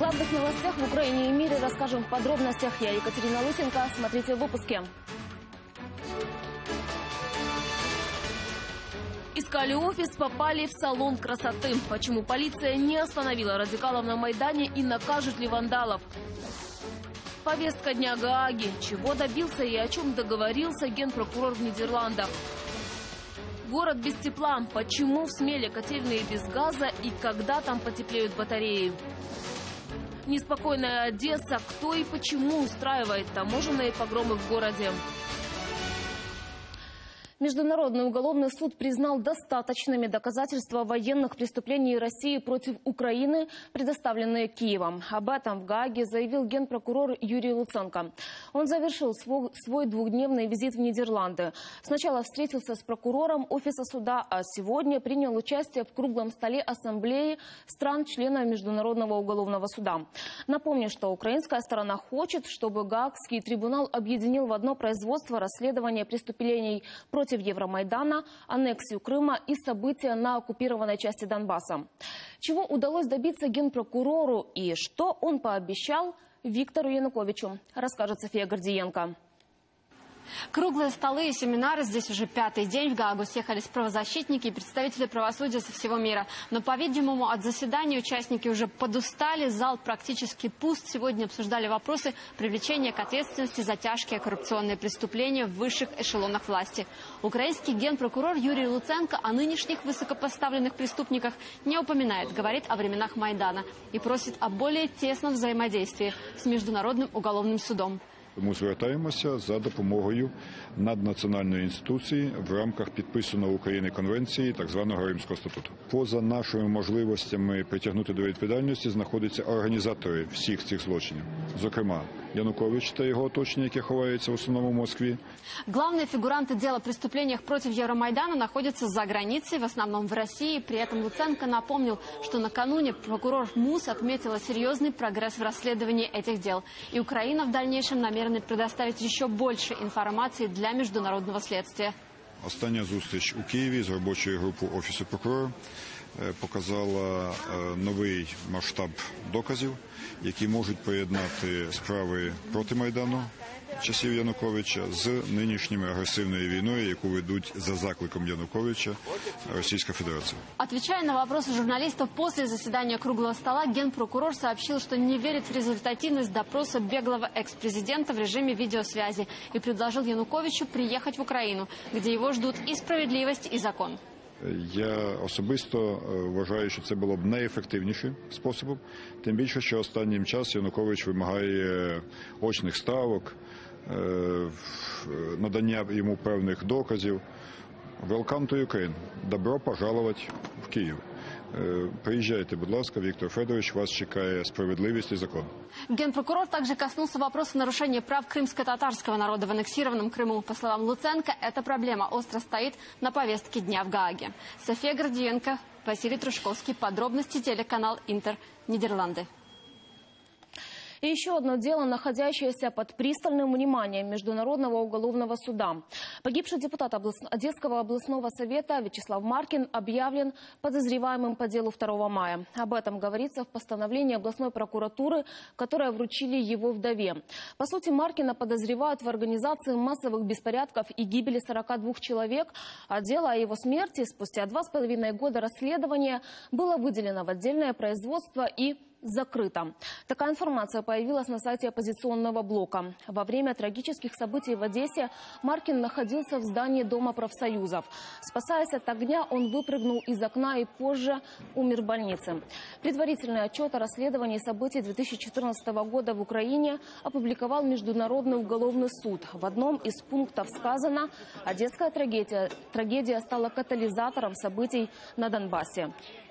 главных новостях в Украине и мире расскажем в подробностях. Я Екатерина Лысенко. Смотрите в выпуске. Искали офис, попали в салон красоты. Почему полиция не остановила радикалов на Майдане и накажет ли вандалов? Повестка дня Гааги. Чего добился и о чем договорился генпрокурор в Нидерландах? Город без тепла. Почему в Смеле котельные без газа и когда там потеплеют батареи? Неспокойная Одесса. Кто и почему устраивает таможенные погромы в городе? Международный уголовный суд признал достаточными доказательства военных преступлений России против Украины, предоставленные Киевом. Об этом в Гааге заявил генпрокурор Юрий Луценко. Он завершил свой двухдневный визит в Нидерланды. Сначала встретился с прокурором офиса суда, а сегодня принял участие в круглом столе ассамблеи стран-членов Международного уголовного суда. Напомню, что украинская сторона хочет, чтобы Гаагский трибунал объединил в одно производство расследование преступлений против Евромайдана, аннексию Крыма и события на оккупированной части Донбасса. Чего удалось добиться генпрокурору и что он пообещал Виктору Януковичу, расскажет София Гордиенко. Круглые столы и семинары. Здесь уже 5-й день. В Гаагу съехались правозащитники и представители правосудия со всего мира. Но, по-видимому, от заседания участники уже подустали. Зал практически пуст. Сегодня обсуждали вопросы привлечения к ответственности за тяжкие коррупционные преступления в высших эшелонах власти. Украинский генпрокурор Юрий Луценко о нынешних высокопоставленных преступниках не упоминает. Говорит о временах Майдана и просит о более тесном взаимодействии с Международным уголовным судом. Ми звертаємося за допомогою наднаціональної інституції в рамках підписаної Україною конвенції, так званого Римського статуту. Поза нашими можливостями притягнути до відповідальності знаходяться організатори всіх цих злочинів. Зокрема, Янукович та його оточення, яке ховається в основному в Москве. Главные фигуранты дела о преступлениях против Евромайдана находятся за границей, в основном в России. При этом Луценко напомнил, что накануне прокурор МУС отметила серьезный прогресс в расследовании этих дел. И Украина в дальнейшем намерена предоставить еще больше информации для международного следствия. Остання зустріч у Києві з робочою групою Офісу прокурора показала новий масштаб доказів, які можуть поєднати справи проти Майдану часів Януковича з нынешней агрессивной войной, яку ведут за закликом Януковича Российская Федерация. Отвечая на вопросы журналистов после заседания круглого стола, генпрокурор сообщил, что не верит в результативность допроса беглого экс-президента в режиме видеосвязи и предложил Януковичу приехать в Украину, где его ждут и справедливость, и закон. Я особисто вважаю, що це було б найефективнішим способом. Тим більше, що останнім часом Янукович вимагає очних ставок, надання йому певних доказів. Welcome to Ukraine. Добро пожаловать в Київ. Приезжайте, будь ласка, Виктор Федорович, вас чекает справедливость и закон. Генпрокурор также коснулся вопроса нарушения прав крымско-татарского народа в аннексированном Крыму. По словам Луценко, эта проблема остро стоит на повестке дня в Гааге. София Гордиенко, Василий Трушковский. Подробности телеканал Интер, Нидерланды. И еще одно дело, находящееся под пристальным вниманием Международного уголовного суда. Погибший депутат Одесского областного совета Вячеслав Маркин объявлен подозреваемым по делу 2 мая. Об этом говорится в постановлении областной прокуратуры, которое вручили его вдове. По сути, Маркина подозревают в организации массовых беспорядков и гибели 42 человек, а дело о его смерти спустя 2,5 года расследования было выделено в отдельное производство и закрыто. Такая информация появилась на сайте оппозиционного блока. Во время трагических событий в Одессе Маркин находился в здании Дома профсоюзов. Спасаясь от огня, он выпрыгнул из окна и позже умер в больнице. Предварительный отчет о расследовании событий 2014 года в Украине опубликовал Международный уголовный суд. В одном из пунктов сказано, одесская трагедия стала катализатором событий на Донбассе.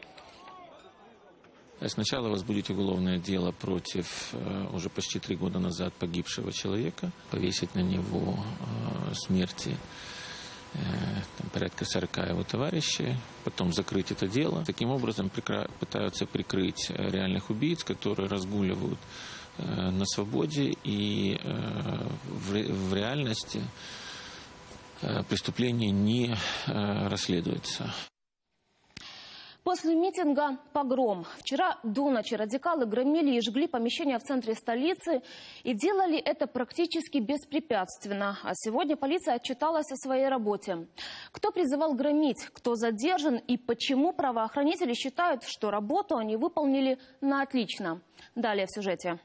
Сначала возбудить уголовное дело против уже почти 3 года назад погибшего человека, повесить на него смерти порядка 40 его товарищей, потом закрыть это дело. Таким образом пытаются прикрыть реальных убийц, которые разгуливают на свободе, и в реальности преступление не расследуется. После митинга «Погром». Вчера до ночи радикалы громили и жгли помещения в центре столицы и делали это практически беспрепятственно. А сегодня полиция отчиталась о своей работе. Кто призывал громить, кто задержан и почему правоохранители считают, что работу они выполнили на отлично. Далее в сюжете.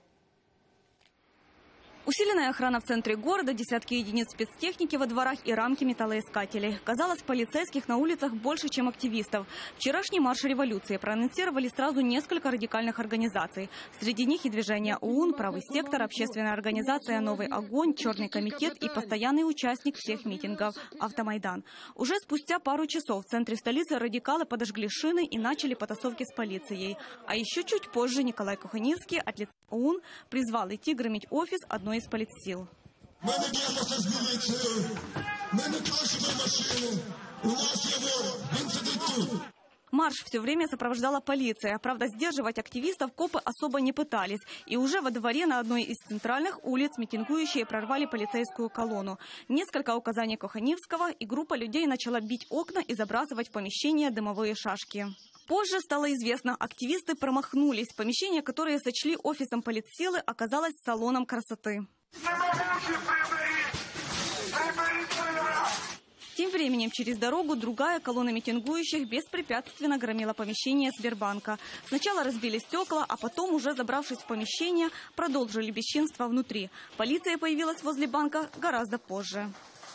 Усиленная охрана в центре города, десятки единиц спецтехники во дворах и рамки металлоискателей. Казалось, полицейских на улицах больше, чем активистов. Вчерашний марш революции проанонсировали сразу несколько радикальных организаций. Среди них и движение ОУН, Правый сектор, общественная организация «Новый огонь», Черный комитет и постоянный участник всех митингов – Автомайдан. Уже спустя пару часов в центре столицы радикалы подожгли шины и начали потасовки с полицией. А еще чуть позже Николай Коханівський от лица ОУН призвал идти громить офис одной из политсил. Мы не б'ємося з міліцією, ми не крашимо машину, у нас є ворог, він сидить тут. Марш все время сопровождала полиция. Правда, сдерживать активистов копы особо не пытались. И уже во дворе на одной из центральных улиц митингующие прорвали полицейскую колонну. Несколько указаний Коханівського, и группа людей начала бить окна и забрасывать в помещение дымовые шашки. Позже стало известно, активисты промахнулись. Помещение, которое сочли офисом политсилы, оказалось салоном красоты. Тем временем через дорогу другая колонна митингующих беспрепятственно громила помещение Сбербанка. Сначала разбили стекла, а потом, уже забравшись в помещение, продолжили бесчинство внутри. Полиция появилась возле банка гораздо позже.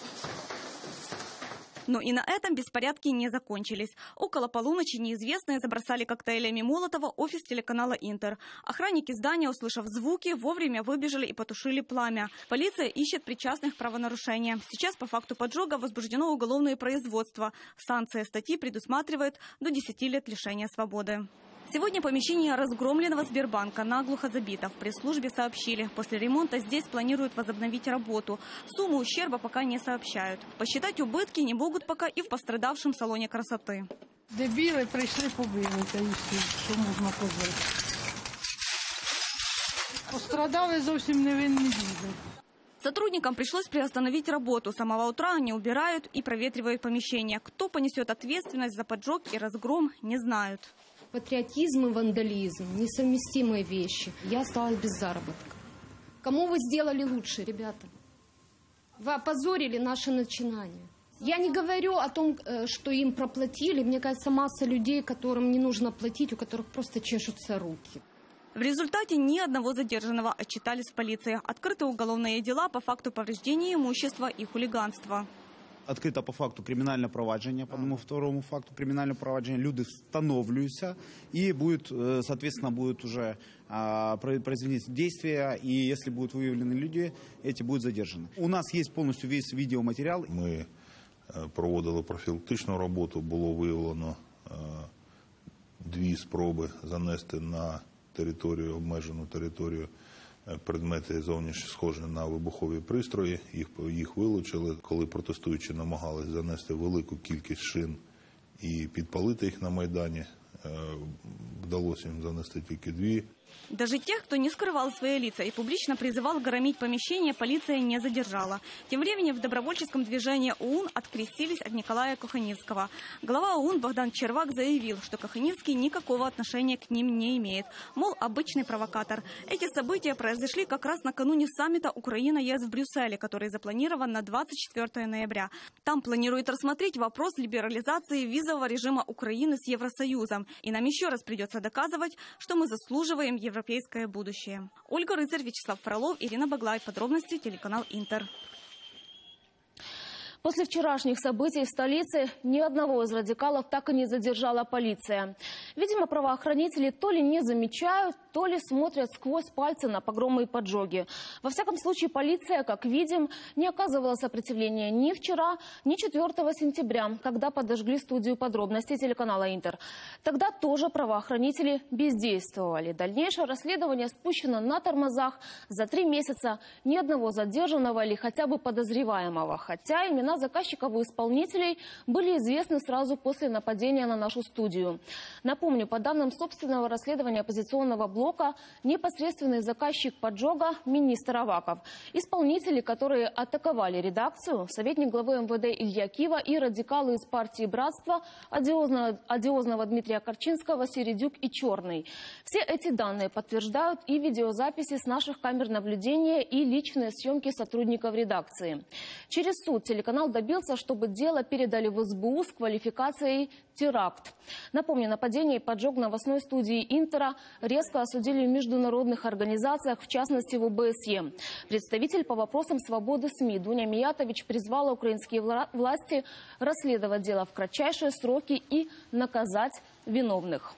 Но и на этом беспорядки не закончились. Около полуночи неизвестные забросали коктейлями Молотова офис телеканала «Интер». Охранники здания, услышав звуки, вовремя выбежали и потушили пламя. Полиция ищет причастных к правонарушениям. Сейчас по факту поджога возбуждено уголовное производство. Санкция статьи предусматривает до 10 лет лишения свободы. Сегодня помещение разгромленного Сбербанка наглухо забито. В пресс-службе сообщили, после ремонта здесь планируют возобновить работу. Сумму ущерба пока не сообщают. Посчитать убытки не могут пока и в пострадавшем салоне красоты. Дебіли прийшли, побилися і все, що можна позбити. Пострадали зовсім невинні люди. Сотрудникам пришлось приостановить работу. С самого утра они убирают и проветривают помещение. Кто понесет ответственность за поджог и разгром, не знают. Патриотизм и вандализм – несовместимые вещи. Я осталась без заработка. Кому вы сделали лучше, ребята? Вы опозорили наше начинание. Я не говорю о том, что им проплатили. Мне кажется, масса людей, которым не нужно платить, у которых просто чешутся руки. В результате ни одного задержанного отчитались в полиции. Открыты уголовные дела по факту повреждения имущества и хулиганства. Открито по факту кримінальне провадження, по одному второму факту кримінального провадження. Люди встановлюються и соответственно, будут уже произведены действия, и если будут выявлены люди, эти будут задержаны. У нас есть полностью весь видеоматериал. Ми проводили профілактичну роботу, було виявлено 2 спроби занести на територію, обмежену територію, предмети зовнішні схожі на вибухові пристрої, їх вилучили. Коли протестуючі намагались занести велику кількість шин і підпалити їх на Майдані, вдалося їм занести тільки 2. Даже тех, кто не скрывал свои лица и публично призывал громить помещение, полиция не задержала. Тем временем в добровольческом движении ОУН открестились от Николая Коханівського. Глава ОУН Богдан Червак заявил, что Коханівський никакого отношения к ним не имеет. Мол, обычный провокатор. Эти события произошли как раз накануне саммита Украина-ЕС в Брюсселе, который запланирован на 24 ноября. Там планируют рассмотреть вопрос либерализации визового режима Украины с Евросоюзом. И нам еще раз придется доказывать, что мы заслуживаем европейское будущее. Ольга Рыцарь, Вячеслав Фролов, Ирина Баглай. Подробности телеканал «Интер». После вчерашних событий в столице ни одного из радикалов так и не задержала полиция. Видимо, правоохранители то ли не замечают, то ли смотрят сквозь пальцы на погромы и поджоги. Во всяком случае, полиция, как видим, не оказывала сопротивления ни вчера, ни 4 сентября, когда подожгли студию подробностей телеканала «Интер». Тогда тоже правоохранители бездействовали. Дальнейшее расследование спущено на тормозах. За 3 месяца ни одного задержанного или хотя бы подозреваемого. Хотя имена имена заказчиков и исполнителей были известны сразу после нападения на нашу студию. Напомню, по данным собственного расследования оппозиционного блока, непосредственный заказчик поджога – министр Аваков. Исполнители, которые атаковали редакцию, советник главы МВД Илья Кива и радикалы из партии «Братство», одиозного Дмитрия Корчинского, Середюк и Черный. Все эти данные подтверждают и видеозаписи с наших камер наблюдения, и личные съемки сотрудников редакции. Через суд телеканал добился, чтобы дело передали в СБУ с квалификацией «теракт». Напомню, нападение и поджог новостной студии «Интера» резко осудили в международных организациях, в частности в ОБСЕ. Представитель по вопросам свободы СМИ Дуня Миятович призвала украинские власти расследовать дело в кратчайшие сроки и наказать виновных.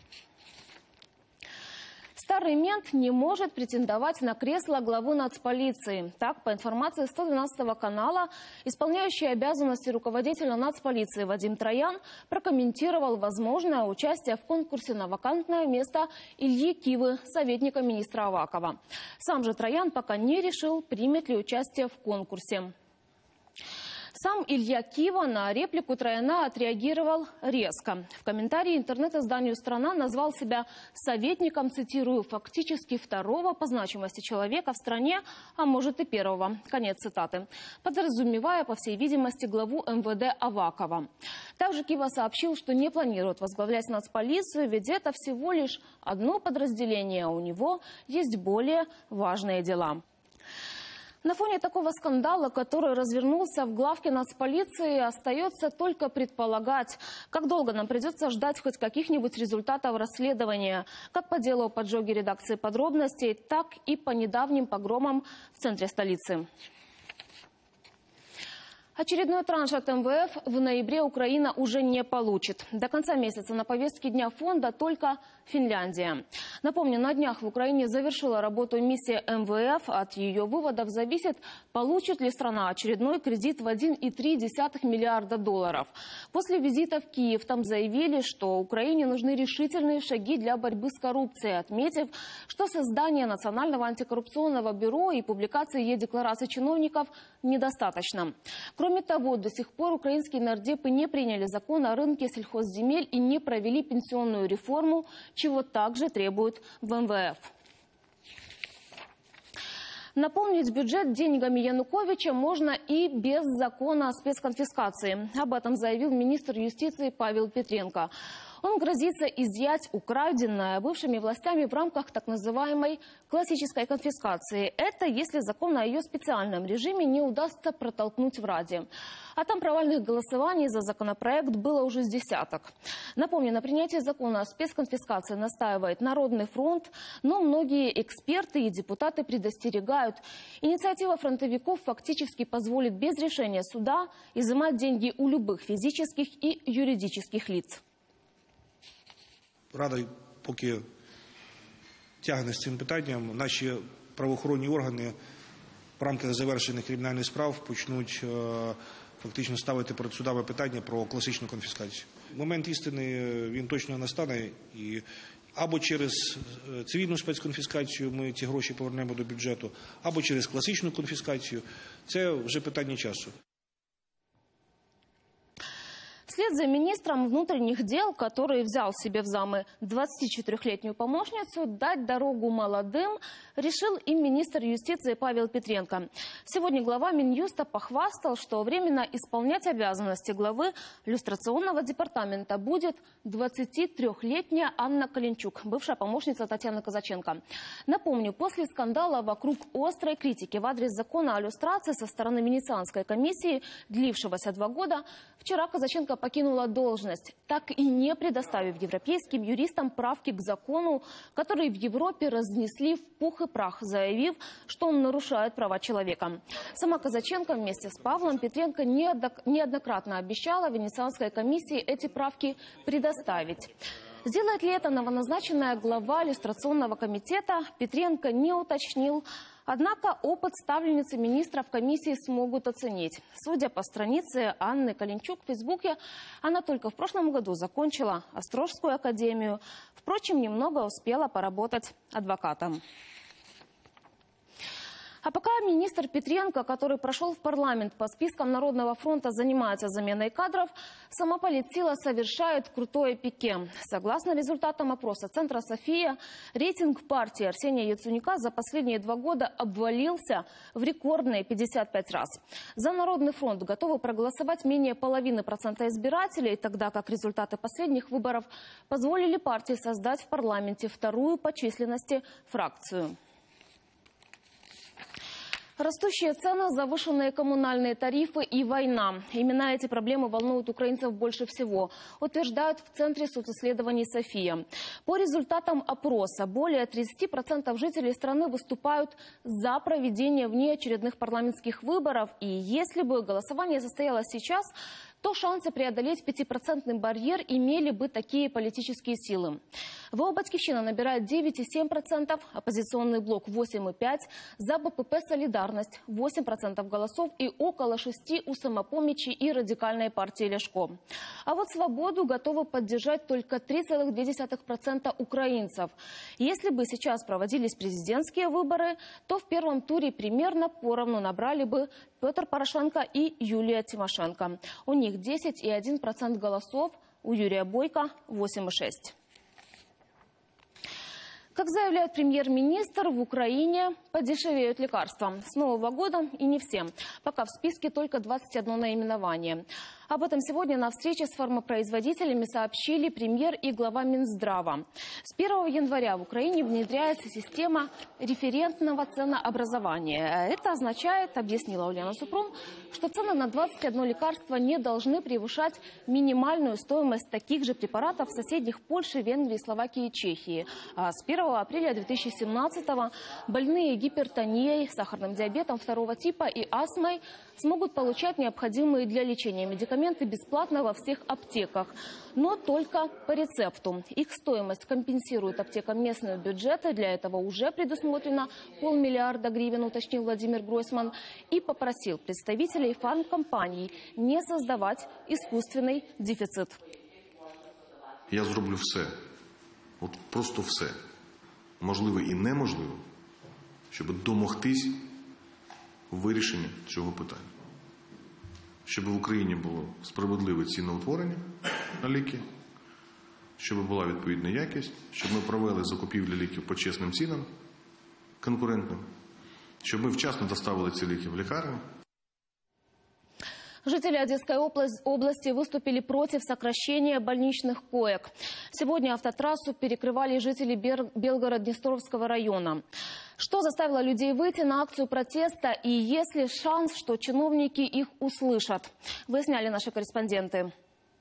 Старый мент не может претендовать на кресло главы нацполиции. Так, по информации 112 канала, исполняющий обязанности руководителя нацполиции Вадим Троян прокомментировал возможное участие в конкурсе на вакантное место Ильи Кивы, советника министра Авакова. Сам же Троян пока не решил, примет ли участие в конкурсе. Сам Илья Кива на реплику Трояна отреагировал резко. В комментарии интернет-изданию «Страна» назвал себя советником, цитирую, «фактически второго по значимости человека в стране, а может и первого». Конец цитаты. Подразумевая, по всей видимости, главу МВД Авакова. Также Кива сообщил, что не планирует возглавлять нацполицию, ведь это всего лишь одно подразделение, а у него есть более важные дела. На фоне такого скандала, который развернулся в главке нацполиции, остается только предполагать, как долго нам придется ждать хоть каких-нибудь результатов расследования, как по делу о поджоге редакции «Подробностей», так и по недавним погромам в центре столицы. Очередной транш от МВФ в ноябре Украина уже не получит. До конца месяца на повестке дня фонда только Финляндия. Напомню, на днях в Украине завершила работу миссия МВФ. От ее выводов зависит, получит ли страна очередной кредит в 1,3 миллиарда долларов. После визита в Киев там заявили, что Украине нужны решительные шаги для борьбы с коррупцией, отметив, что создание Национального антикоррупционного бюро и публикации Е-деклараций чиновников недостаточно. Кроме того, до сих пор украинские нардепы не приняли закон о рынке сельхозземель и не провели пенсионную реформу, чего также требуют в МВФ. Наполнить бюджет деньгами Януковича можно и без закона о спецконфискации. Об этом заявил министр юстиции Павел Петренко. Он грозится изъять украденное бывшими властями в рамках так называемой классической конфискации. Это если закон о ее специальном режиме не удастся протолкнуть в Раде. А там провальных голосований за законопроект было уже с десяток. Напомню, на принятие закона о спецконфискации настаивает Народный фронт, но многие эксперты и депутаты предостерегают. Инициатива фронтовиков фактически позволит без решения суда изымать деньги у любых физических и юридических лиц. Рада поки тягне з цим питанням. Наші правоохоронні органи в рамках завершених кримінальних справ почнуть фактично ставити перед судами питання про класичну конфіскацію. Момент істини, він точно настане, і або через цивільну спецконфіскацію ми ці гроші повернемо до бюджету, або через класичну конфіскацію. Це вже питання часу. Вслед за министром внутренних дел, который взял себе в замы 24-летнюю помощницу, дать дорогу молодым, решил и министр юстиции Павел Петренко. Сегодня глава Минюста похвастал, что временно исполнять обязанности главы люстрационного департамента будет 23-летняя Анна Калинчук, бывшая помощница Татьяны Казаченко. Напомню, после скандала вокруг острой критики в адрес закона о люстрации со стороны Венецианской комиссии, длившегося 2 года, вчера Казаченко покинула должность, так и не предоставив европейским юристам правки к закону, который в Европе разнесли в пух и прах, заявив, что он нарушает права человека. Сама Казаченко вместе с Павлом Петренко неоднократно обещала Венецианской комиссии эти правки предоставить. Сделает ли это новоназначенная глава иллюстрационного комитета, Петренко не уточнил. Однако опыт ставленницы министра в комиссии смогут оценить. Судя по странице Анны Калинчук в Фейсбуке, она только в прошлом году закончила Острожскую академию. Впрочем, немного успела поработать адвокатом. А пока министр Петренко, который прошел в парламент по спискам Народного фронта, занимается заменой кадров, сама политсила совершает крутое пике. Согласно результатам опроса Центра «София», рейтинг партии Арсения Яценюка за последние 2 года обвалился в рекордные 55 раз. За Народный фронт готовы проголосовать менее 0,5% избирателей, тогда как результаты последних выборов позволили партии создать в парламенте 2-ю по численности фракцию. Растущие цены, завышенные коммунальные тарифы и война. Именно эти проблемы волнуют украинцев больше всего, утверждают в Центре социсследований «София». По результатам опроса, более 30% жителей страны выступают за проведение внеочередных парламентских выборов. И если бы голосование состоялось сейчас, то шансы преодолеть 5% барьер имели бы такие политические силы. ВО «Батьківщина» набирает 9,7%, оппозиционный блок 8,5%, за БПП «Солидарность» 8% голосов и около 6% у «Самопомощи» и радикальной партии Ляшко. А вот «Свободу» готовы поддержать только 3,2% украинцев. Если бы сейчас проводились президентские выборы, то в первом туре примерно поровну набрали бы Петр Порошенко и Юлия Тимошенко. У них 10,1% голосов, у Юрия Бойко 8,6%. Как заявляет премьер-министр, в Украине подешевеют лекарства. С Нового года и не все. Пока в списке только 21 наименование. Об этом сегодня на встрече с фармопроизводителями сообщили премьер и глава Минздрава. С 1 января в Украине внедряется система референтного ценообразования. Это означает, объяснила Ульяна Супрун, что цены на 21 лекарство не должны превышать минимальную стоимость таких же препаратов в соседних Польше, Венгрии, Словакии и Чехии. А с 1 апреля 2017-го больные гипертонией, сахарным диабетом 2-го типа и астмой смогут получать необходимые для лечения медикаменты бесплатно во всех аптеках, но только по рецепту. Их стоимость компенсирует аптекам местные бюджеты. Для этого уже предусмотрено 500 миллиарда гривен, уточнил Владимир Гройсман, и попросил представителей фармкомпаний не создавать искусственный дефицит. Я зроблю все, от просто все, можливе і неможливе, щоб домогтись вирішення цього питання. Щоб в Україні було справедливе ціноутворення на ліки, щоб була відповідна якість, щоб ми провели закупівлі ліків по чесним цінам, конкурентним, щоб ми вчасно доставили ці ліки в лікарню. Жители Одесской области выступили против сокращения больничных коек. Сегодня автотрассу перекрывали жители Белгород-Днестровского района. Что заставило людей выйти на акцию протеста и есть ли шанс, что чиновники их услышат? Выясняли наши корреспонденты.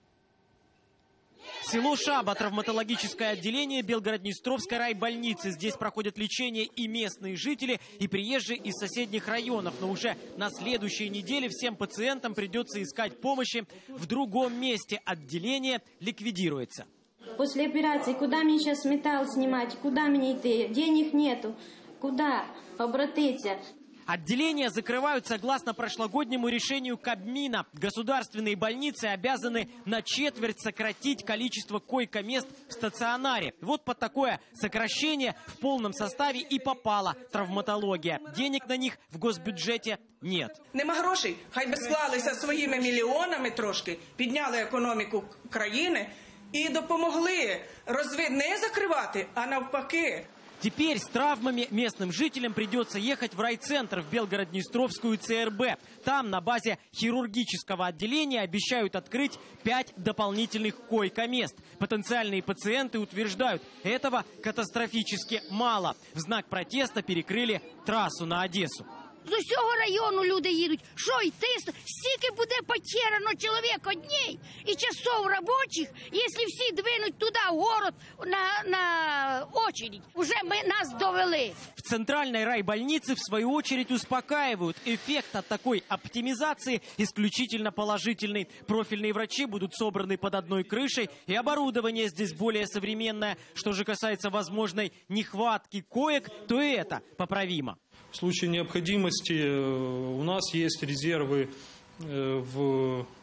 Село Шаба, травматологическое отделение Белгород-Днестровской райбольницы. Здесь проходят лечение и местные жители, и приезжие из соседних районов. Но уже на следующей неделе всем пациентам придется искать помощи в другом месте. Отделение ликвидируется. После операции, куда мне сейчас металл снимать, куда мне идти? Денег нету. Куда обратиться? Отделения закрывают согласно прошлогоднему решению Кабмина. Государственные больницы обязаны на четверть сократить количество койко-мест в стационаре. Вот под такое сокращение в полном составе и попала травматология. Денег на них в госбюджете нет. Нема грошей, хай би склалися своїми мільйонами трошки, підняли економіку країни і допомогли не закривати, а навпаки. Теперь с травмами местным жителям придется ехать в райцентр, в Белгород-Днестровскую ЦРБ. Там на базе хирургического отделения обещают открыть 5 дополнительных койко-мест. Потенциальные пациенты утверждают, этого катастрофически мало. В знак протеста перекрыли трассу на Одессу. З усього району люди їдуть. Що йти? Стільки буде потеряно чоловік одній і часов робочих, якщо всі двинуть туди, в город, на очередь. Уже нас довели. В центральной райбольнице, в свою очередь, успокаивают. Эффект от такой оптимизации исключительно положительный. Профильные врачи будут собраны под одной крышей, и оборудование здесь более современное. Что же касается возможной нехватки коек, то и это поправимо. В случае необходимости у нас есть резервы в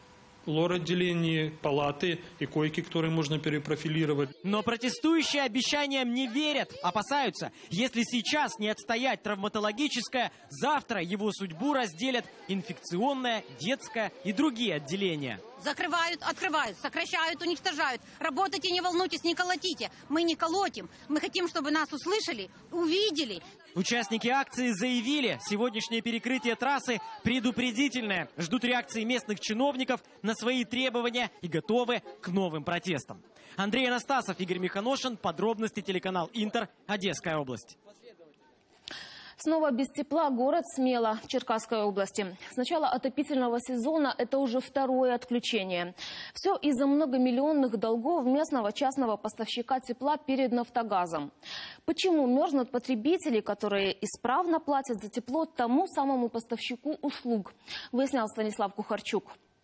лор-отделение, палаты и койки, которые можно перепрофилировать. Но протестующие обещаниям не верят, опасаются. Если сейчас не отстоять травматологическое, завтра его судьбу разделят инфекционное, детское и другие отделения. Закрывают, открывают, сокращают, уничтожают. Работайте, не волнуйтесь, не колотите. Мы не колотим. Мы хотим, чтобы нас услышали, увидели. Участники акции заявили, сегодняшнее перекрытие трассы предупредительное. Ждут реакции местных чиновников на свои требования и готовы к новым протестам. Андрей Анастасов, Игорь Миханошин. Подробности телеканал Интер. Одесская область. Снова без тепла город Смела Черкасской области. С начала отопительного сезона это уже второе отключение. Все из-за многомиллионных долгов местного частного поставщика тепла перед «Нафтогазом». Почему мерзнут потребители, которые исправно платят за тепло тому самому поставщику услуг, выяснял Станислав Кухарчук.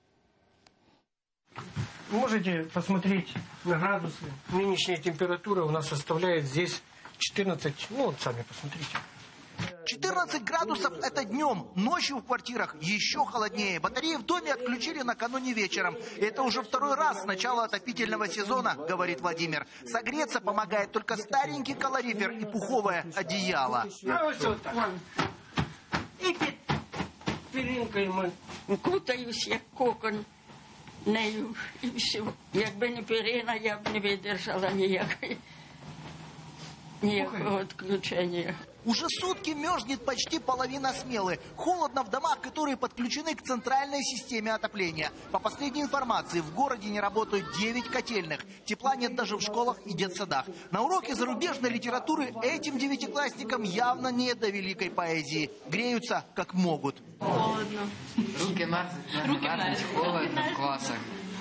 Можете посмотреть на градусы. Нынешняя температура у нас составляет здесь 14, вот сами посмотрите. 14 градусов – это днем, ночью в квартирах еще холоднее. Батареи в доме отключили накануне вечером. Это уже второй раз с начала отопительного сезона, говорит Владимир. Согреться помогает только старенький калорифер и пуховое одеяло. Вот так. И під піринкою ми Кутаюсь, як кокон, нею і все. Якби не пірина, я б не видержала никакого отключения. Уже сутки мерзнет почти половина Смелы. Холодно в домах, которые подключены к центральной системе отопления. По последней информации, в городе не работают 9 котельных. Тепла нет даже в школах и детсадах. На уроке зарубежной литературы этим девятиклассникам явно не до великой поэзии. Греются как могут. Холодно. Руки мерзнуть, холодно в класах.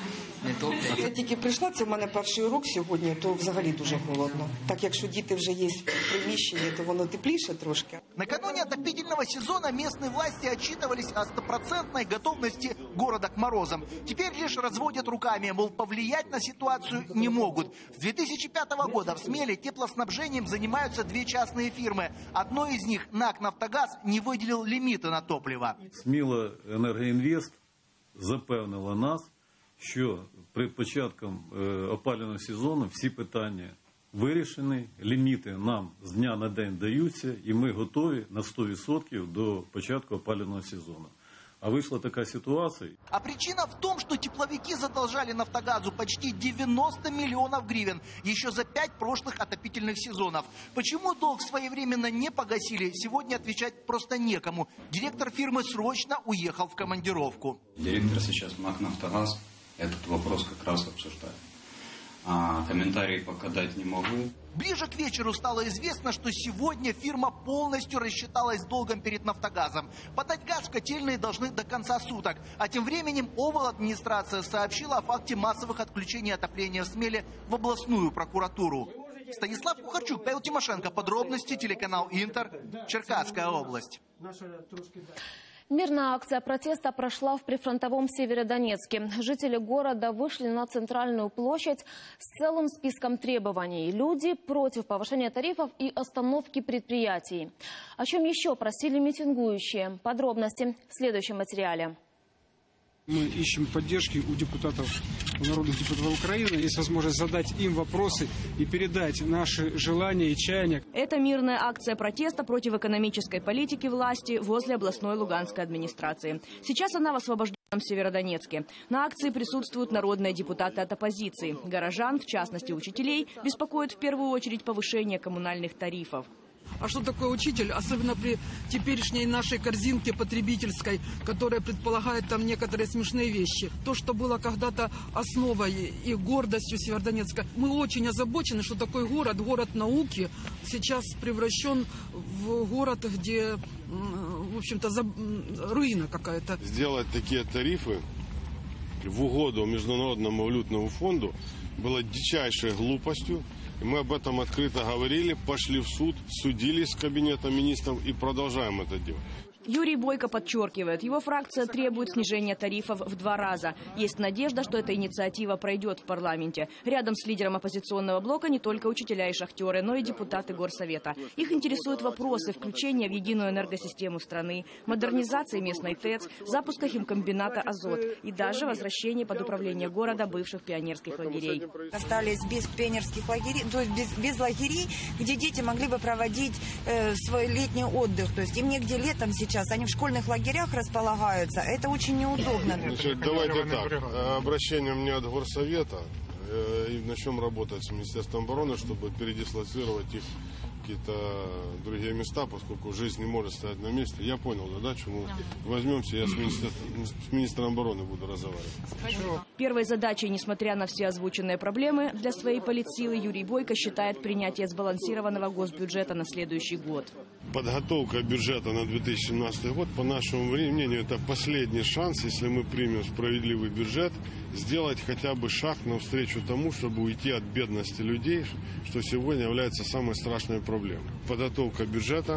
Я тільки прийшла, це в мене перший урок сьогодні, то взагалі дуже холодно. Так якщо діти вже є в приміщенні, то воно тепліше трошки. Накануне отопительного сезона местные власти отчитывались о стопроцентной готовности города к морозам. Теперь лишь разводят руками, мол, повлиять на ситуацию не могут. С 2005 года в Смеле теплоснабжением занимаются 2 частные фирмы. Одной из них, НАК «Нафтогаз», не выделил лимиты на топливо. Сміла Енергоінвест запевнила нас, що перед початком опалювального сезону всі питання вирішені, ліміти нам з дня на день даються, і ми готові на 100% до початку опалювального сезону. А вышла такая ситуация. А причина в том, что тепловики задолжали «Нафтогазу» почти 90 миллионов гривен еще за 5 прошлых отопительных сезонов. Почему долг своевременно не погасили, сегодня отвечать просто некому. Директор фирмы срочно уехал в командировку. Директор сейчас МАК «Нафтогаз» этот вопрос как раз обсуждает. А комментарии пока дать не могу. Ближе к вечеру стало известно, что сегодня фирма полностью рассчиталась с долгом перед «Нафтогазом». Подать газ в котельные должны до конца суток. А тем временем обладминистрация сообщила о факте массовых отключений отопления в Смеле в областную прокуратуру. Станислав Кухарчук, Павел Тимошенко. Подробности, телеканал Интер, Черкасская область. Мирная акция протеста прошла в прифронтовом Северодонецке. Жители города вышли на центральную площадь с целым списком требований. Люди против повышения тарифов и остановки предприятий. О чем еще просили митингующие? Подробности в следующем материале. Мы ищем поддержки у депутатов, у народных депутатов Украины. Есть возможность задать им вопросы и передать наши желания и чаяния. Это мирная акция протеста против экономической политики власти возле областной Луганской администрации. Сейчас она в освобожденном Северодонецке. На акции присутствуют народные депутаты от оппозиции. Горожан, в частности учителей, беспокоит в первую очередь повышение коммунальных тарифов. А что такое учитель, особенно при теперешней нашей корзинке потребительской, которая предполагает там некоторые смешные вещи. То, что было когда-то основой и гордостью Северодонецка. Мы очень озабочены, что такой город, город науки, сейчас превращен в город, где, в общем-то, руина какая-то. Сделать такие тарифы в угоду Международному валютному фонду было дичайшей глупостью. Мы об этом открыто говорили, пошли в суд, судились с Кабинетом министров и продолжаем это делать. Юрий Бойко подчеркивает, его фракция требует снижения тарифов в 2 раза. Есть надежда, что эта инициатива пройдет в парламенте. Рядом с лидером оппозиционного блока не только учителя и шахтеры, но и депутаты Горсовета. Их интересуют вопросы включения в единую энергосистему страны, модернизации местной ТЭЦ, запуска химкомбината «Азот» и даже возвращения под управление города бывших пионерских лагерей. Остались без пионерских лагерей, то есть без лагерей, где дети могли бы проводить свой летний отдых. То есть им негде летом сейчас. Они в школьных лагерях располагаются. Это очень неудобно. Значит, давайте так. Обращение мне от Горсовета. И начнем работать с Министерством обороны, чтобы передислоцировать их в какие-то другие места, поскольку жизнь не может стоять на месте. Я понял задачу. Мы возьмемся, я с министром обороны буду разговаривать. Первой задачей, несмотря на все озвученные проблемы, для своей политсилы Юрий Бойко считает принятие сбалансированного госбюджета на следующий год. Подготовка бюджета на 2017 год, по нашему мнению, это последний шанс, если мы примем справедливый бюджет, сделать хотя бы шаг навстречу тому, чтобы уйти от бедности людей, что сегодня является самой страшной проблемой. Подготовка бюджета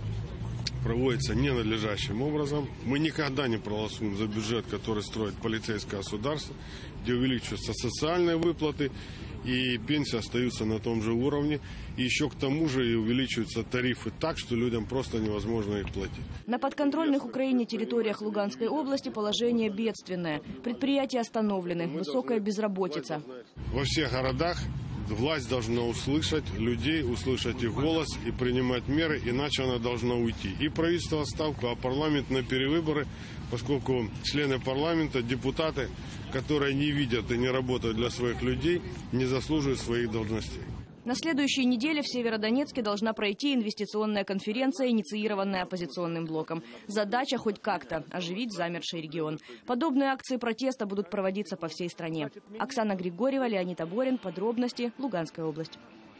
проводится ненадлежащим образом. Мы никогда не проголосуем за бюджет, который строит полицейское государство, где увеличиваются социальные выплаты, и пенсии остаются на том же уровне. И еще к тому же и увеличиваются тарифы так, что людям просто невозможно их платить. На подконтрольных Украине территориях Луганской области положение бедственное. Предприятия остановлены, высокая безработица. Во всех городах власть должна услышать людей, услышать их голос и принимать меры, иначе она должна уйти. И правительство в отставку, а парламент на перевыборы, поскольку члены парламента, депутаты, которые не видят и не работают для своих людей, не заслуживают своих должностей. На следующей неделе в Северодонецке должна пройти инвестиционная конференция, инициированная оппозиционным блоком. Задача хоть как-то оживить замерший регион. Подобные акции протеста будут проводиться по всей стране. Оксана Григорьева, Леонид Аборин. Подробности. Луганская область.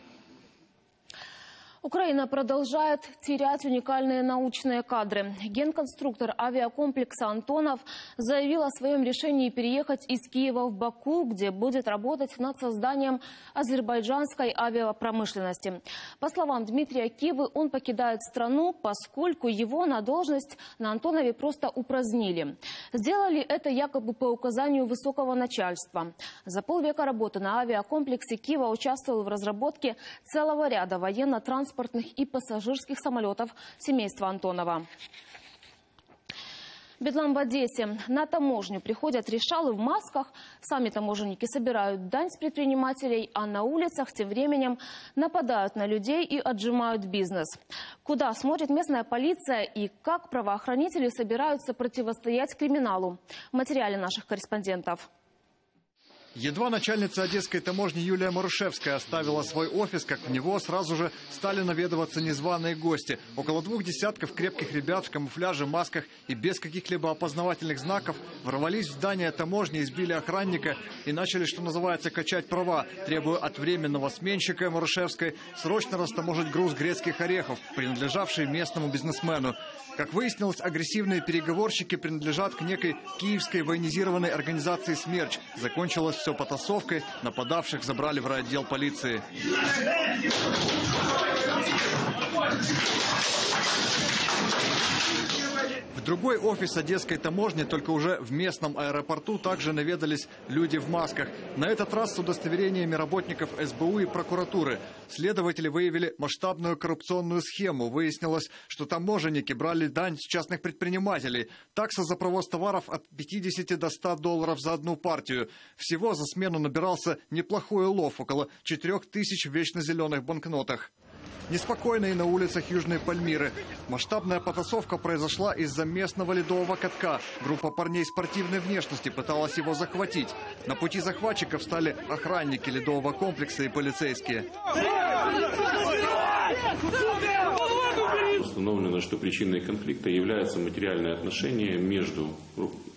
Украина продолжает терять уникальные научные кадры. Генконструктор авиакомплекса «Антонов» заявил о своем решении переехать из Киева в Баку, где будет работать над созданием азербайджанской авиапромышленности. По словам Дмитрия Кивы, он покидает страну, поскольку его на должность на «Антонове» просто упразднили. Сделали это якобы по указанию высокого начальства. За полвека работы на авиакомплексе Кива участвовал в разработке целого ряда военно-транспортных и пассажирских самолетов семейства Антонова. Бедлам в Одессе. На таможню приходят решалы в масках. Сами таможенники собирают дань с предпринимателей, а на улицах тем временем нападают на людей и отжимают бизнес. Куда смотрит местная полиция и как правоохранители собираются противостоять криминалу? В материале наших корреспондентов. Едва начальница одесской таможни Юлия Марушевская оставила свой офис, как в него сразу же стали наведываться незваные гости. Около 2 десятков крепких ребят в камуфляже, масках и без каких-либо опознавательных знаков ворвались в здание таможни, избили охранника и начали, что называется, качать права, требуя от временного сменщика Марушевской срочно растаможить груз грецких орехов, принадлежавший местному бизнесмену. Как выяснилось, агрессивные переговорщики принадлежат к некой киевской военизированной организации «Смерч». Закончилось все потасовкой, нападавших забрали в райотдел полиции. В другой офис одесской таможни, только уже в местном аэропорту, также наведались люди в масках. На этот раз с удостоверениями работников СБУ и прокуратуры. Следователи выявили масштабную коррупционную схему. Выяснилось, что таможенники брали дань с частных предпринимателей. Такса за провоз товаров от 50 до 100 долларов за одну партию. Всего за смену набирался неплохой улов, около 4000 в вечно зеленых банкнотах. Неспокойно и на улицах Южной Пальмиры. Масштабная потасовка произошла из-за местного ледового катка. Группа парней спортивной внешности пыталась его захватить. На пути захватчиков стали охранники ледового комплекса и полицейские. Установлено, что причиной конфликта являются материальные отношения между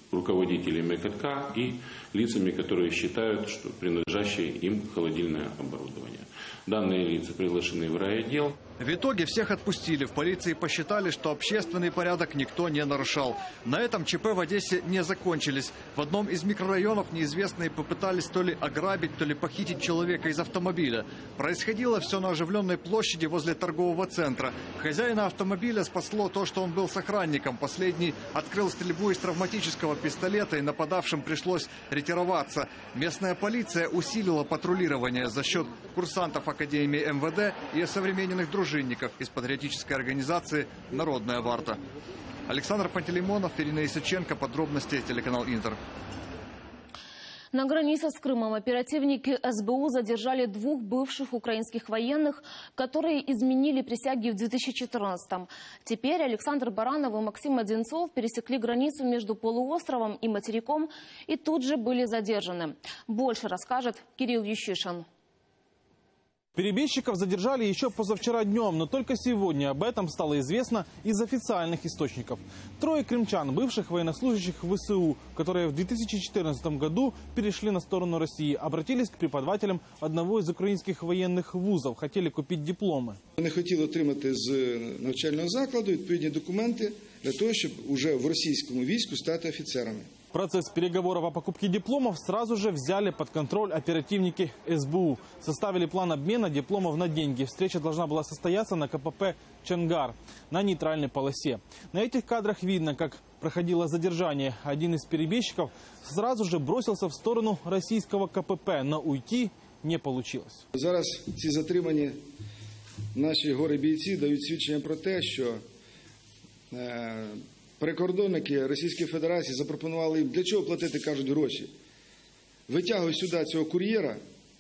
руководителями катка и лицами, которые считают, что принадлежащее им холодильное оборудование. Данные лица приглашены в райотдел. В итоге всех отпустили. В полиции посчитали, что общественный порядок никто не нарушал. На этом ЧП в Одессе не закончились. В одном из микрорайонов неизвестные попытались то ли ограбить, то ли похитить человека из автомобиля. Происходило все на оживленной площади возле торгового центра. Хозяина автомобиля спасло то, что он был с охранником. Последний открыл стрельбу из травматического пистолета, и нападавшим пришлось ретироваться. Местная полиция усилила патрулирование за счет курсантов Академии МВД и осовремененных дружинников из патриотической организации «Народная варта». Александр Пантелеймонов, Ирина Исаченко. Подробности, телеканал «Интер». На границе с Крымом оперативники СБУ задержали 2 бывших украинских военных, которые изменили присяги в 2014-м. Теперь Александр Баранов и Максим Одинцов пересекли границу между полуостровом и материком и тут же были задержаны. Больше расскажет Кирилл Ющишин. Перебежчиков задержали еще позавчера днем, но только сегодня об этом стало известно из официальных источников. 3 крымчан, бывших военнослужащих ВСУ, которые в 2014 году перешли на сторону России, обратились к преподавателям одного из украинских военных вузов, хотели купить дипломи. Вони хотіли отримати з навчального закладу відповідні документи для того, щоб уже в російському війську стати офіцерами. Процесс переговоров о покупке дипломов сразу же взяли под контроль оперативники СБУ. Составили план обмена дипломов на деньги. Встреча должна была состояться на КПП «Чангар» на нейтральной полосе. На этих кадрах видно, как проходило задержание. Один из перебежчиков сразу же бросился в сторону российского КПП, но уйти не получилось. Зараз ці затримані наші горе-бійці дають свідчення про те, що прикордонники Російської Федерації запропонували їм, для чого платити, кажуть, гроші. Витягуй сюди цього кур'єра,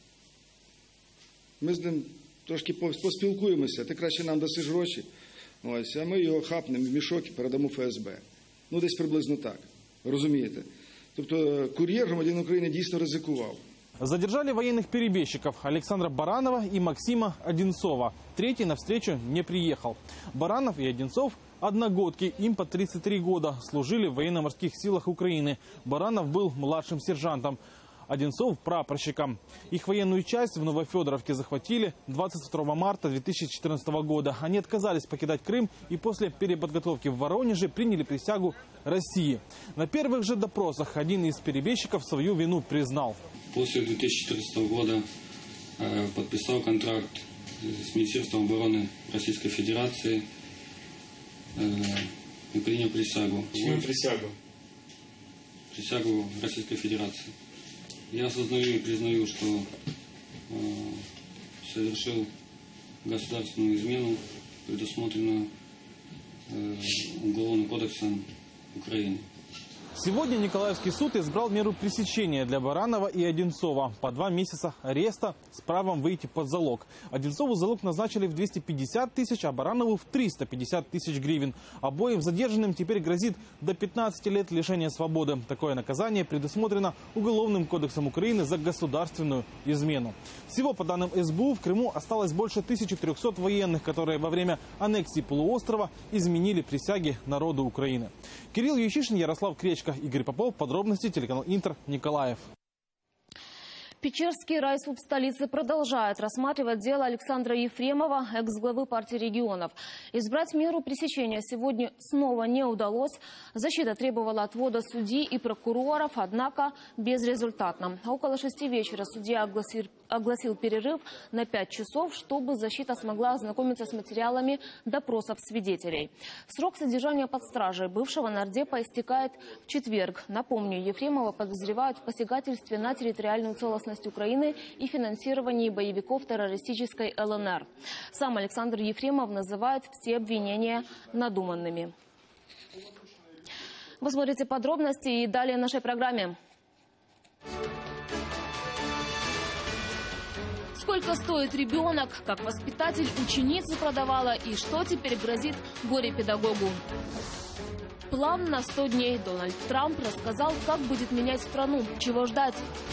ми з ним трошки поспілкуємося, ти краще нам дасиш гроші, ось, а ми його хапнемо в мішок і передамо ФСБ. Ну, десь приблизно так, розумієте? Тобто кур'єр, громадянин України, дійсно ризикував. Задержали военных перебежчиков Александра Баранова и Максима Одинцова. Третий на встречу не приехал. Баранов и Одинцов – одногодки, им по 33 года, служили в военно-морских силах Украины. Баранов был младшим сержантом, Одинцов – прапорщиком. Их военную часть в Новофедоровке захватили 22 марта 2014 года. Они отказались покидать Крым и после переподготовки в Воронеже приняли присягу России. На первых же допросах один из перебежчиков свою вину признал. После 2014 года подписал контракт с Министерством обороны Российской Федерации и принял присягу. Чью присягу? Присягу Российской Федерации. Я осознаю и признаю, что совершил государственную измену, предусмотренную Уголовным кодексом Украины. Сегодня Николаевский суд избрал меру пресечения для Баранова и Одинцова. По 2 месяца ареста с правом выйти под залог. Одинцову залог назначили в 250 тысяч, а Баранову в 350 тысяч гривен. Обоим задержанным теперь грозит до 15 лет лишения свободы. Такое наказание предусмотрено Уголовным кодексом Украины за государственную измену. Всего, по данным СБУ, в Крыму осталось больше 1300 военных, которые во время аннексии полуострова изменили присяги народу Украины. Кирилл Ющишин, Ярослав Кречко, Игорь Попов. Подробности, телеканал Интер, Николаев. Печерский райсуд столицы продолжает рассматривать дело Александра Ефремова, экс-главы партии регионов. Избрать меру пресечения сегодня снова не удалось. Защита требовала отвода судьи и прокуроров, однако безрезультатно. Около 6 вечера судья огласил перерыв на 5 часов, чтобы защита смогла ознакомиться с материалами допросов свидетелей. Срок содержания под стражей бывшего нардепа истекает в четверг. Напомню, Ефремова подозревают в посягательстве на территориальную целостность Украины и финансировании боевиков террористической ЛНР. Сам Александр Ефремов называет все обвинения надуманными. Вы смотрите подробности и далее в нашей программе. Сколько стоит ребенок, как воспитатель ученицу продавала и что теперь грозит горе-педагогу. План на 100 дней. Дональд Трамп рассказал, как будет менять страну, чего ждать.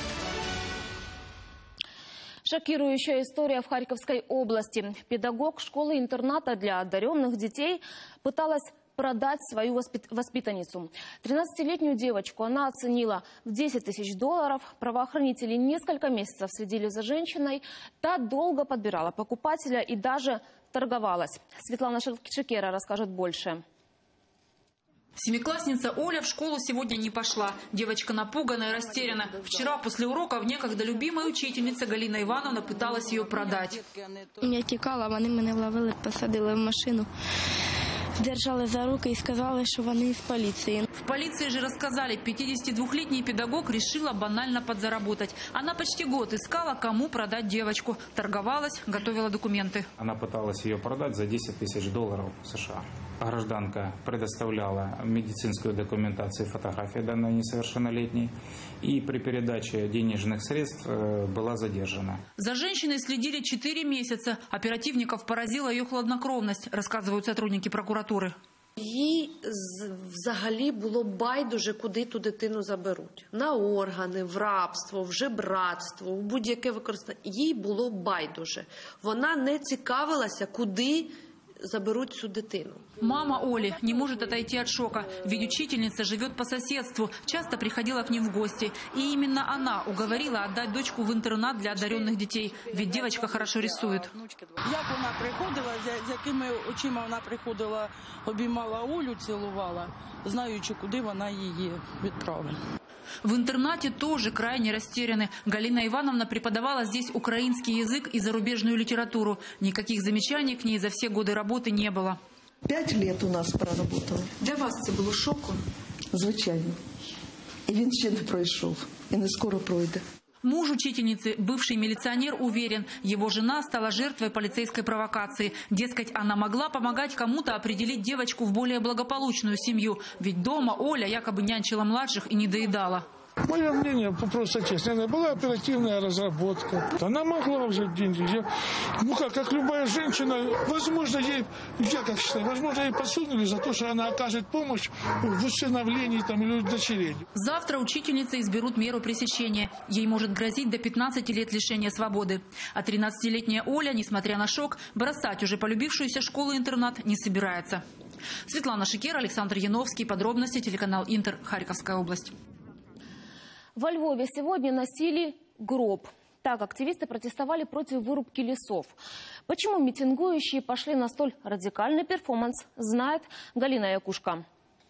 Шокирующая история в Харьковской области. Педагог школы-интерната для одаренных детей пыталась продать свою воспитанницу. 13-летнюю девочку она оценила в $10 000. Правоохранители несколько месяцев следили за женщиной. Та долго подбирала покупателя и даже торговалась. Светлана Шекера расскажет больше. Семиклассница Оля в школу сегодня не пошла. Девочка напугана и растеряна. Вчера после уроков некогда любимая учительница Галина Ивановна пыталась ее продать. Я тікала, вони мене вловили, посадили в машину. Держали за руки и сказали, что они из полиции. В полиции же рассказали, 52-летний педагог решила банально подзаработать. Она почти год искала, кому продать девочку. Торговалась, готовила документы. Она пыталась ее продать за $10 000 США. Гражданка предоставляла медицинскую документацию и фотографии данной несовершеннолетней. И при передаче денежных средств была задержана. За женщиной следили 4 месяца. Оперативников поразила ее хладнокровность, рассказывают сотрудники прокуратуры. Їй взагалі було байдуже, куди ту дитину заберуть. На органи, в рабство, в жебратство, в будь-яке використання. Їй було байдуже. Вона не цікавилася, куди заберут цю дитину. Мама Оли не может отойти от шока, ведь учительница живет по соседству, часто приходила к ним в гости. И именно она уговорила отдать дочку в интернат для одаренных детей, ведь девочка хорошо рисует. Як вона приходила, з якими очима вона приходила, обіймала Олю, цілувала, знаючи, куди вона її відправила. В интернате тоже крайне растеряны. Галина Ивановна преподавала здесь украинский язык и зарубежную литературу. Никаких замечаний к ней за все годы работы не было. 5 лет у нас проработала. Для вас це було шоком? Звичайно. І він ще не пройшов. І не скоро пройде. Муж учительницы, бывший милиционер, уверен, его жена стала жертвой полицейской провокации. Дескать, она могла помогать кому-то определить девочку в более благополучную семью. Ведь дома Оля якобы нянчила младших и не доедала. Мое мнение, просто честно, была оперативная разработка. Она могла взять деньги. Ну как любая женщина, возможно, ей, я как считаю, возможно, ей подсунули за то, что она окажет помощь в усыновлении там, или удочерении. Завтра учительницы изберут меру пресечения. Ей может грозить до 15 лет лишения свободы. А 13-летняя Оля, несмотря на шок, бросать уже полюбившуюся школу-интернат не собирается. Светлана Шекера, Александр Яновский. Подробности, телеканал Интер, Харьковская область. Во Львове сегодня носили гроб. Так активисты протестовали против вырубки лесов. Почему митингующие пошли на столь радикальный перформанс, знает Галина Якушка.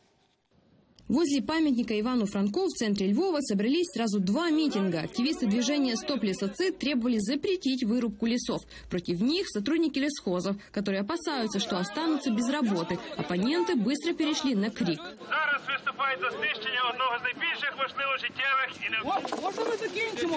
Возле памятника Ивану Франко в центре Львова собрались сразу 2 митинга. Активисты движения «Стоп лесоцид» требовали запретить вырубку лесов. Против них сотрудники лесхозов, которые опасаются, что останутся без работы. Оппоненты быстро перешли на крик. Зараз виступають за знищення одного з найбільших важливо життєвих і необхідних. Можна ми закінчимо?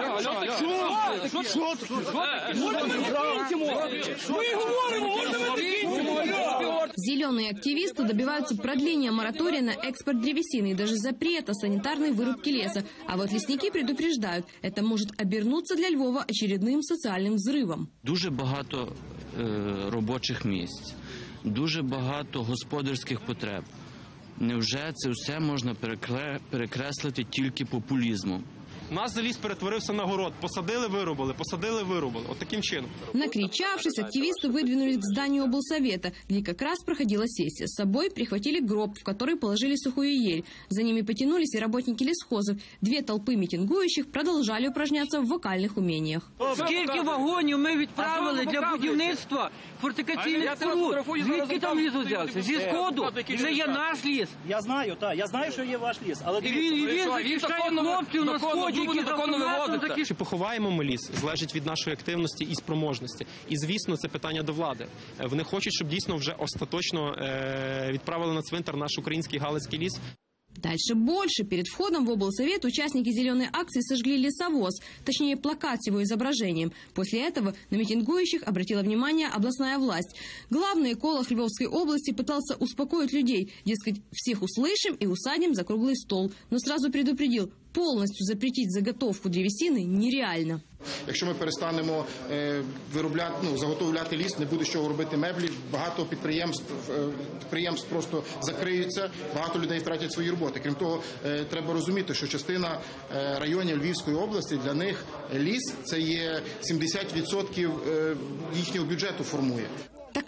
Ми говоримо, можна ми закінчимо? Зеленые активисты добиваются продления моратория на экспорт древесины и даже запрета санитарной вырубки леса. А вот лесники предупреждают, это может обернуться для Львова очередным социальным взрывом. Дуже багато робочих місць, дуже багато господарських потреб. Невже це все можна перекреслити тільки популізмом? Наш заліз перетворився на город. Посадили, вирубали, посадили, вырубали. Вот таким чином. Накричавшись, активисты выдвинулись к зданию облсовета, где как раз проходила сессия. С собой прихватили гроб, в который положили сухую ель. За ними потянулись и работники лесхозов. 2 толпы митингующих продолжали упражняться в вокальных умениях. Скільки вагонів ми відправили для будівництва фортифікаційних споруд? Звідки там ліс взявся? Зі Сходу? Це є наш ліс. Я знаю, так. Я знаю, що є ваш ліс. Але він захищає хлопців на Сході. Чи поховаємо ми ліс, залежить від нашої активності і спроможності. І, звісно, це питання до влади. Вони хочуть, щоб дійсно вже остаточно відправили на цвинтар наш український галицький ліс. Дальше больше. Перед входом в облсовет участники зеленой акции сожгли лесовоз, точнее плакат с его изображением. После этого на митингующих обратила внимание областная власть. Главный эколог Львовской области пытался успокоить людей. Дескать, всех услышим и усадим за круглый стол. Но сразу предупредил, полностью запретить заготовку древесины нереально. Якщо ми перестанемо заготовляти ліс, не буде з чого робити меблі, багато підприємств просто закриються, багато людей втратять свої роботи. Крім того, треба розуміти, що частина районів Львівської області, для них ліс – це є 70% їхнього бюджету формує. Так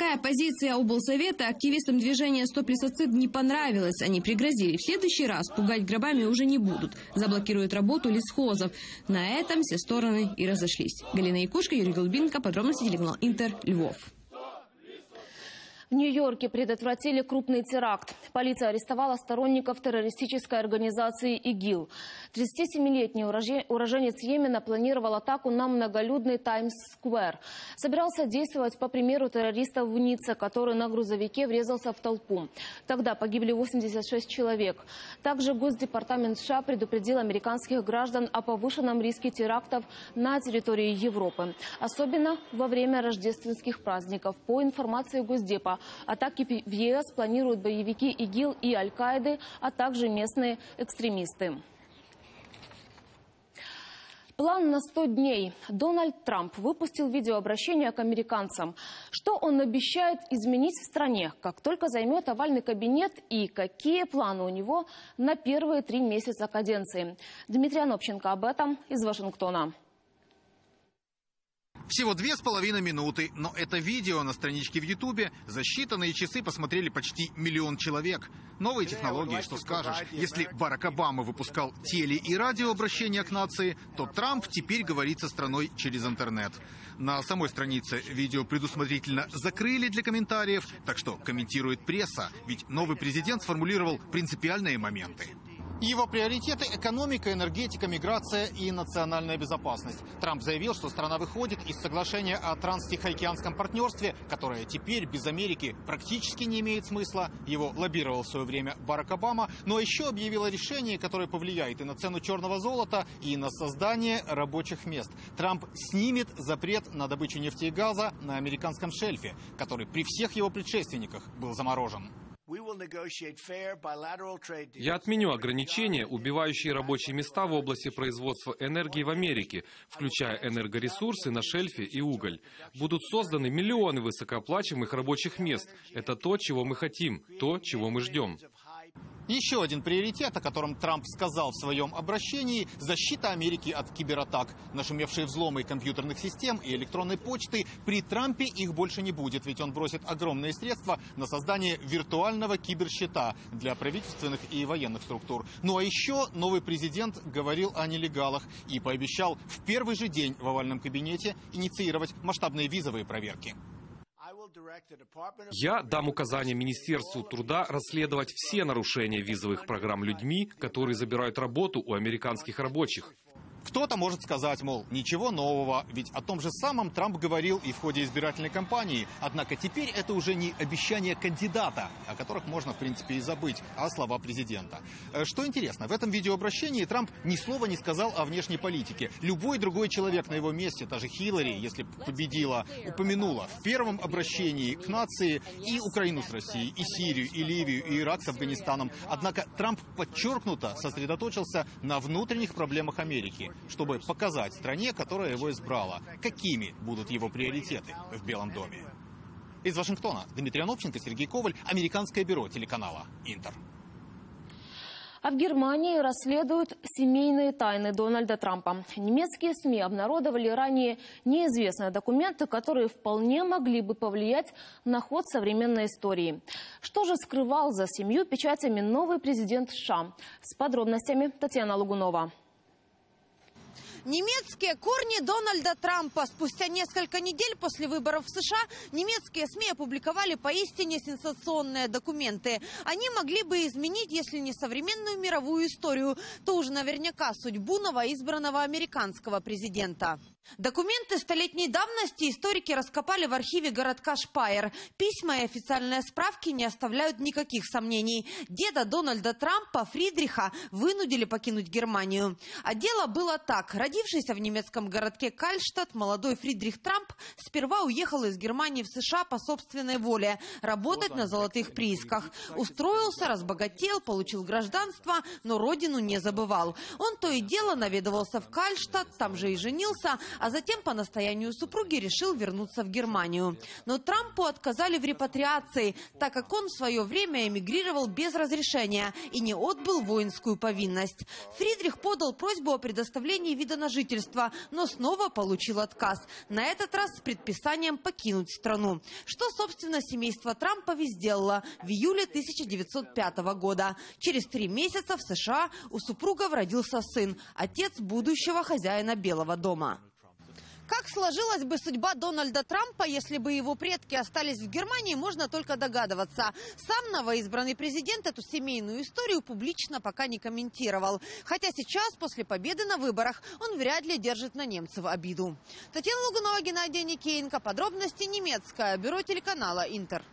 Такая позиция облсовета активистам движения «Стоп лесоцид» не понравилась. Они пригрозили: в следующий раз пугать гробами уже не будут. Заблокируют работу лесхозов. На этом все стороны и разошлись. Галина Якушка, Юрий Голубинка. Подробности телеканал Интер, Львов. В Нью-Йорке предотвратили крупный теракт. Полиция арестовала сторонников террористической организации ИГИЛ. 37-летний уроженец Йемена планировал атаку на многолюдный Таймс-сквер. Собирался действовать по примеру террористов в Ницце, который на грузовике врезался в толпу. Тогда погибли 86 человек. Также Госдепартамент США предупредил американских граждан о повышенном риске терактов на территории Европы. Особенно во время рождественских праздников. По информации Госдепа, атаки в ЕС планируют боевики ИГИЛ и Аль-Каиды, а также местные экстремисты. План на 100 дней. Дональд Трамп выпустил видеообращение к американцам. Что он обещает изменить в стране, как только займет овальный кабинет, и какие планы у него на первые 3 месяца каденции. Дмитрий Анопченко об этом из Вашингтона. Всего 2,5 минуты, но это видео на страничке в Ютубе за считанные часы посмотрели почти 1 миллион человек. Новые технологии, что скажешь. Если Барак Обама выпускал теле- и радиообращения к нации, то Трамп теперь говорит со страной через интернет. На самой странице видео предусмотрительно закрыли для комментариев, так что комментирует пресса, ведь новый президент сформулировал принципиальные моменты. Его приоритеты – экономика, энергетика, миграция и национальная безопасность. Трамп заявил, что страна выходит из соглашения о транстихоокеанском партнерстве, которое теперь без Америки практически не имеет смысла. Его лоббировал в свое время Барак Обама, но еще объявил о решении, которое повлияет и на цену черного золота, и на создание рабочих мест. Трамп снимет запрет на добычу нефти и газа на американском шельфе, который при всех его предшественниках был заморожен. Я отменю ограничения, убивающие рабочие места в области производства энергии в Америке, включая энергоресурсы на шельфе и уголь. Будут созданы миллионы высокооплачиваемых рабочих мест. Это то, чего мы хотим, то, чего мы ждем. Еще один приоритет, о котором Трамп сказал в своем обращении – защита Америки от кибератак. Нашумевшие взломы компьютерных систем и электронной почты, при Трампе их больше не будет, ведь он бросит огромные средства на создание виртуального киберщита для правительственных и военных структур. Ну а еще новый президент говорил о нелегалах и пообещал в первый же день в овальном кабинете инициировать масштабные визовые проверки. Я дам указание Министерству труда расследовать все нарушения визовых программ людьми, которые забирают работу у американских рабочих. Кто-то может сказать, мол, ничего нового, ведь о том же самом Трамп говорил и в ходе избирательной кампании. Однако теперь это уже не обещания кандидата, о которых можно, в принципе, и забыть, а слова президента. Что интересно, в этом видеообращении Трамп ни слова не сказал о внешней политике. Любой другой человек на его месте, та же Хиллари, если победила, упомянула в первом обращении к нации и Украину с Россией, и Сирию, и Ливию, и Ирак с Афганистаном. Однако Трамп подчеркнуто сосредоточился на внутренних проблемах Америки, чтобы показать стране, которая его избрала, какими будут его приоритеты в Белом доме. Из Вашингтона Дмитрий Анопченко, Сергей Коваль, Американское бюро телеканала Интер. А в Германии расследуют семейные тайны Дональда Трампа. Немецкие СМИ обнародовали ранее неизвестные документы, которые вполне могли бы повлиять на ход современной истории. Что же скрывал за 7 печатями новый президент США? С подробностями Татьяна Лугунова. Немецкие корни Дональда Трампа. Спустя несколько недель после выборов в США немецкие СМИ опубликовали поистине сенсационные документы. Они могли бы изменить, если не современную мировую историю, то уж наверняка судьбу новоизбранного американского президента. Документы столетней давности историки раскопали в архиве городка Шпайер. Письма и официальные справки не оставляют никаких сомнений. Деда Дональда Трампа, Фридриха, вынудили покинуть Германию. А дело было так. Родившийся в немецком городке Кальштадт, молодой Фридрих Трамп сперва уехал из Германии в США по собственной воле, работать на золотых приисках. Устроился, разбогател, получил гражданство, но родину не забывал. Он то и дело наведывался в Кальштадт, там же и женился, а затем по настоянию супруги решил вернуться в Германию. Но Трампу отказали в репатриации, так как он в свое время эмигрировал без разрешения и не отбыл воинскую повинность. Фридрих подал просьбу о предоставлении вида на жительство, но снова получил отказ. На этот раз с предписанием покинуть страну. Что, собственно, семейство Трампа и сделало в июле 1905 года. Через 3 месяца в США у супругов родился сын, отец будущего хозяина Белого дома. Как сложилась бы судьба Дональда Трампа, если бы его предки остались в Германии, можно только догадываться. Сам новоизбранный президент эту семейную историю публично пока не комментировал. Хотя сейчас, после победы на выборах, он вряд ли держит на немцев обиду. Татьяна Луганова, Геннадий Никеенко. Подробности немецкое. Бюро телеканала «Интер».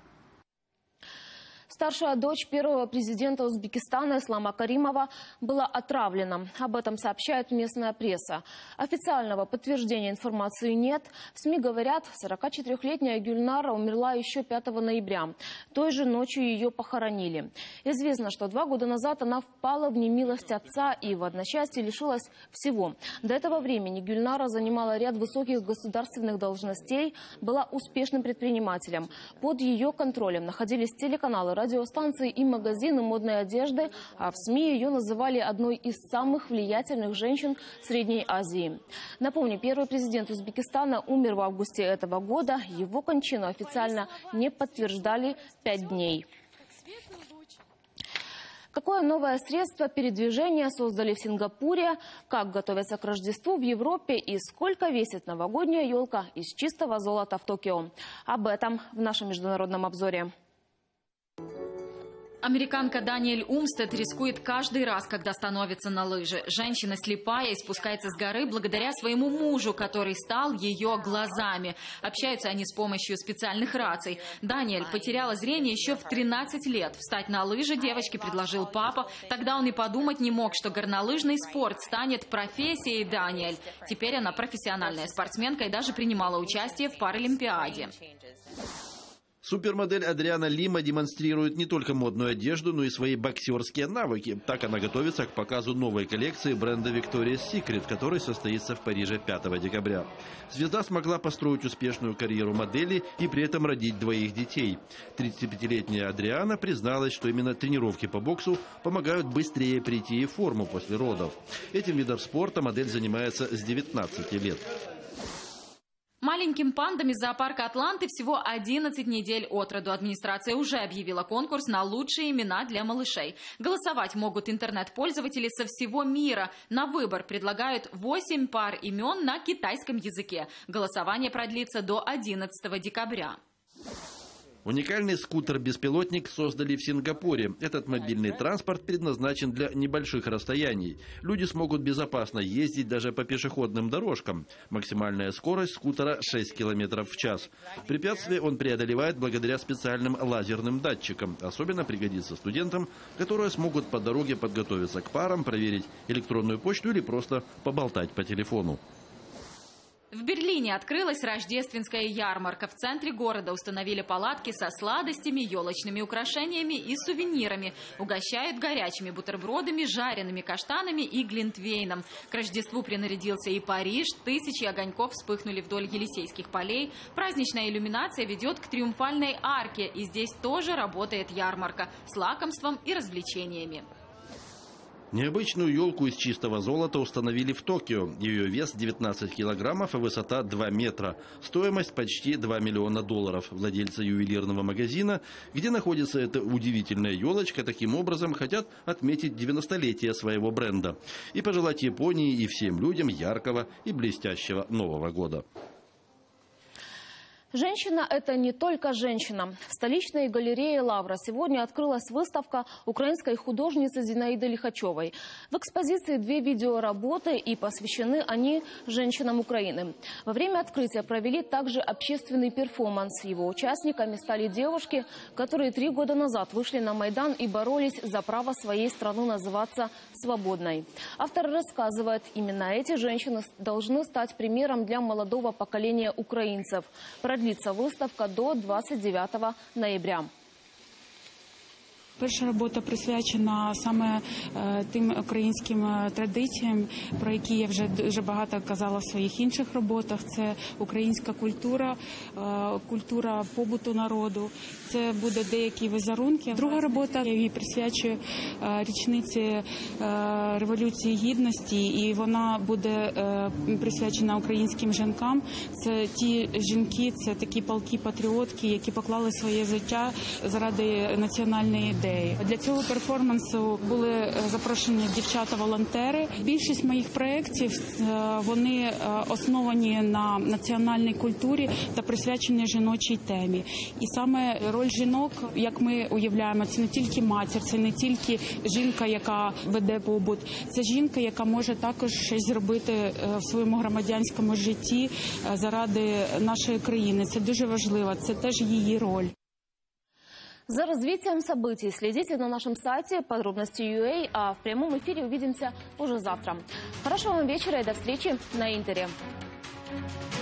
Старшая дочь первого президента Узбекистана Ислама Каримова была отравлена. Об этом сообщает местная пресса. Официального подтверждения информации нет. В СМИ говорят, 44-летняя Гюльнара умерла еще 5 ноября. Той же ночью ее похоронили. Известно, что 2 года назад она впала в немилость отца и в одночасье лишилась всего. До этого времени Гюльнара занимала ряд высоких государственных должностей, была успешным предпринимателем. Под ее контролем находились телеканалы, радиостанции и магазины модной одежды, а в СМИ ее называли одной из самых влиятельных женщин Средней Азии. Напомню, первый президент Узбекистана умер в августе этого года. Его кончину официально не подтверждали 5 дней. Какое новое средство передвижения создали в Сингапуре, как готовятся к Рождеству в Европе и сколько весит новогодняя елка из чистого золота в Токио? Об этом в нашем международном обзоре. Американка Даниэль Умстед рискует каждый раз, когда становится на лыжи. Женщина слепая и спускается с горы благодаря своему мужу, который стал ее глазами. Общаются они с помощью специальных раций. Даниэль потеряла зрение еще в 13 лет. Встать на лыжи девочке предложил папа. Тогда он и подумать не мог, что горнолыжный спорт станет профессией Даниэль. Теперь она профессиональная спортсменка и даже принимала участие в Паралимпиаде. Супермодель Адриана Лима демонстрирует не только модную одежду, но и свои боксерские навыки. Так она готовится к показу новой коллекции бренда Victoria's Secret, который состоится в Париже 5 декабря. Звезда смогла построить успешную карьеру модели и при этом родить 2 детей. 35-летняя Адриана призналась, что именно тренировки по боксу помогают быстрее прийти в форму после родов. Этим видом спорта модель занимается с 19 лет. Маленьким пандам из зоопарка Атланты всего 11 недель от роду. Администрация уже объявила конкурс на лучшие имена для малышей. Голосовать могут интернет-пользователи со всего мира. На выбор предлагают 8 пар имен на китайском языке. Голосование продлится до 11 декабря. Уникальный скутер-беспилотник создали в Сингапуре. Этот мобильный транспорт предназначен для небольших расстояний. Люди смогут безопасно ездить даже по пешеходным дорожкам. Максимальная скорость скутера 6 км в час. Препятствия он преодолевает благодаря специальным лазерным датчикам. Особенно пригодится студентам, которые смогут по дороге подготовиться к парам, проверить электронную почту или просто поболтать по телефону. В Берлине открылась рождественская ярмарка. В центре города установили палатки со сладостями, елочными украшениями и сувенирами. Угощают горячими бутербродами, жареными каштанами и глинтвейном. К Рождеству принарядился и Париж. Тысячи огоньков вспыхнули вдоль Елисейских полей. Праздничная иллюминация ведет к Триумфальной арке. И здесь тоже работает ярмарка с лакомством и развлечениями. Необычную елку из чистого золота установили в Токио. Ее вес 19 килограммов и высота 2 метра. Стоимость почти $2 миллиона. Владельцы ювелирного магазина, где находится эта удивительная елочка, таким образом хотят отметить 90-летие своего бренда и пожелать Японии и всем людям яркого и блестящего Нового года. Женщина – это не только женщина. В столичной галерее «Лавра» сегодня открылась выставка украинской художницы Зинаиды Лихачевой. В экспозиции 2 видеоработы, и посвящены они женщинам Украины. Во время открытия провели также общественный перформанс. Его участниками стали девушки, которые 3 года назад вышли на Майдан и боролись за право своей страны называться свободной. Автор рассказывает, именно эти женщины должны стать примером для молодого поколения украинцев. Продлится выставка до 29 ноября. Перша робота присвячена саме тим українським традиціям, про які я вже дуже багато казала в своїх інших роботах. Це українська культура, культура побуту народу. Це буде деякі візерунки. Друга робота, я її присвячую річниці Революції Гідності, і вона буде присвячена українським жінкам. Це ті жінки, це такі палки-патріотки, які поклали своє життя заради національної ідеї. Для цього перформансу були запрошені дівчата-волонтери. Більшість моїх проєктів, вони основані на національній культурі та присвячені жіночій темі. І саме роль жінок, як ми уявляємо, це не тільки матір, це не тільки жінка, яка веде побут, це жінка, яка може також щось зробити в своєму громадянському житті заради нашої країни. Це дуже важливо, це теж її роль. За развитием событий следите на нашем сайте подробности.ua, а в прямом эфире увидимся уже завтра. Хорошего вам вечера и до встречи на Интере.